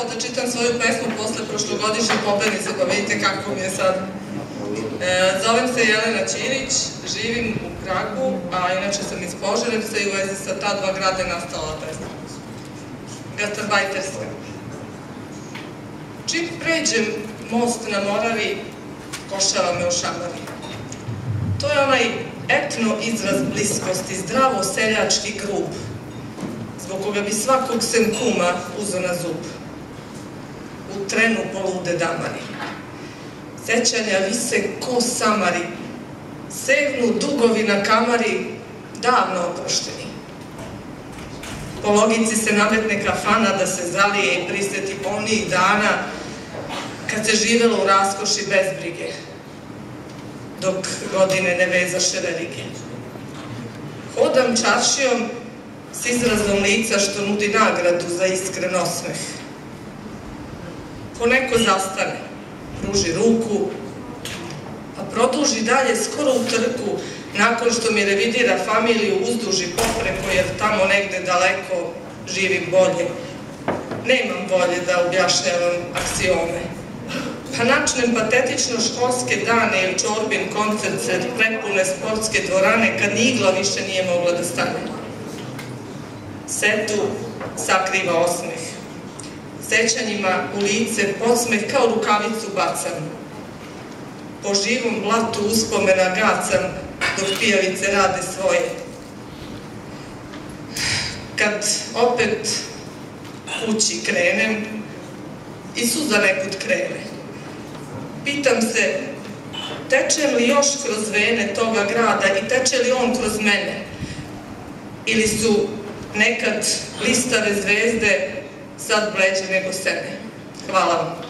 da čitam svoju pesmu posle prošlogodišnje pobednice, pa vidite kako mi je sad. Zovem se Jelena Ćirić, živim u Kragu, a inače sam iz Požarevca i u vezi sa ta dva grada je nastala pesma. Gastarbajterska. Čim pređem most na Moravi, košava me u šamari. To je onaj etno izraz bliskosti, zdravo seljački grub, zbog koga bi svakog sem kuma uzo na zub. U trenu polude damari. Sećanja vise ko samari, sevnu dugovi na kamari, davno oprošteni. Po logici se nametne kafana da se zalije i priseti onih dana kad se živelo u raskoši bez brige, dok godine ne vezaše verige. Hodam čaršijom s izrazom lica što nudi nagradu za iskren osmeh. Poneko zastane, pruži ruku, pa produži dalje skoro u trku, nakon što mi revidira familiju uzduži popreko, jer tamo negde daleko živim bolje. Nemam volje da objašnjavam aksiome. Pa načnem patetično školske dane ili čorbin koncert sred prepune sportske dvorane kad ni igla više nije mogla da stane. Setu sakriva osmeh. Sećanjima u lice podsmeh kao rukavicu bacam. Po živom blatu uspomena gacam dok pijavice rade svoje. Kad opet kući krenem i suza nekud krene. Pitam se, tečem li još kroz vene toga grada i teče li on kroz mene? Ili su nekad listave zvezde sad bleđe nego sene? Hvala vam.